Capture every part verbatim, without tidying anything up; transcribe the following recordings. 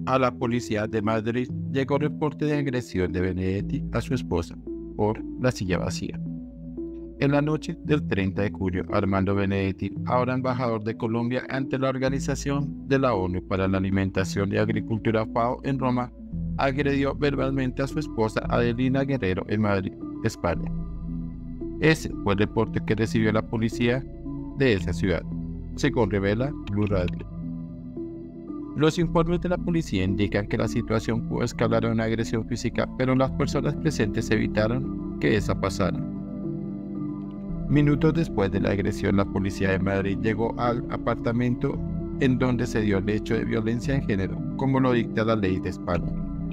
A la policía de Madrid llegó reporte de agresión de Benedetti a su esposa por la silla vacía. En la noche del treinta de julio, Armando Benedetti, ahora embajador de Colombia ante la Organización de la ONU para la Alimentación y Agricultura FAO en Roma, agredió verbalmente a su esposa Adelina Guerrero en Madrid, España. Ese fue el reporte que recibió la policía de esa ciudad, según revela Blue Radio. Los informes de la policía indican que la situación pudo escalar a una agresión física, pero las personas presentes evitaron que esa pasara. Minutos después de la agresión, la policía de Madrid llegó al apartamento en donde se dio el hecho de violencia en género, como lo dicta la ley de España.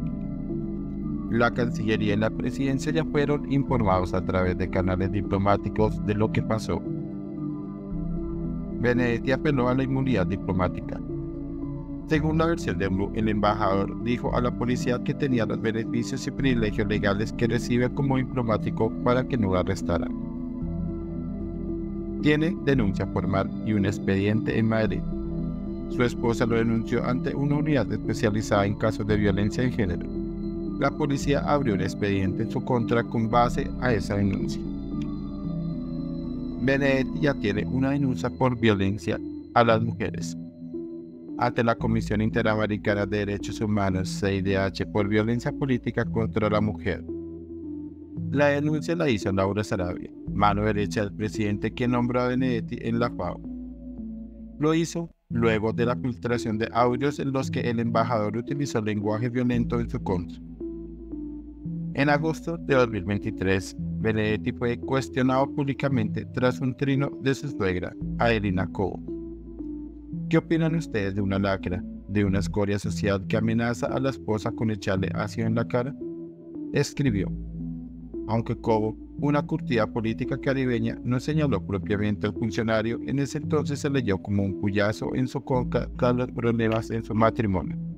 La Cancillería y la Presidencia ya fueron informados a través de canales diplomáticos de lo que pasó. Benedetti apeló a la inmunidad diplomática. Según la versión de Blue, el embajador dijo a la policía que tenía los beneficios y privilegios legales que recibe como diplomático para que no lo arrestaran. Tiene denuncia formal y un expediente en Madrid. Su esposa lo denunció ante una unidad especializada en casos de violencia de género. La policía abrió un expediente en su contra con base a esa denuncia. Benedetti ya tiene una denuncia por violencia a las mujeres ante la Comisión Interamericana de Derechos Humanos, C I D H, por violencia política contra la mujer. La denuncia la hizo Laura Sarabia, mano derecha del presidente que nombró a Benedetti en la FAO. Lo hizo luego de la filtración de audios en los que el embajador utilizó lenguaje violento en su contra. En agosto de dos mil veintitrés, Benedetti fue cuestionado públicamente tras un trino de su suegra, Adelina Cobo. ¿Qué opinan ustedes de una lacra, de una escoria social que amenaza a la esposa con echarle ácido en la cara? Escribió. Aunque Cobo, una curtida política caribeña, no señaló propiamente al funcionario, en ese entonces se leyó como un puyazo en su contra tras los problemas en su matrimonio.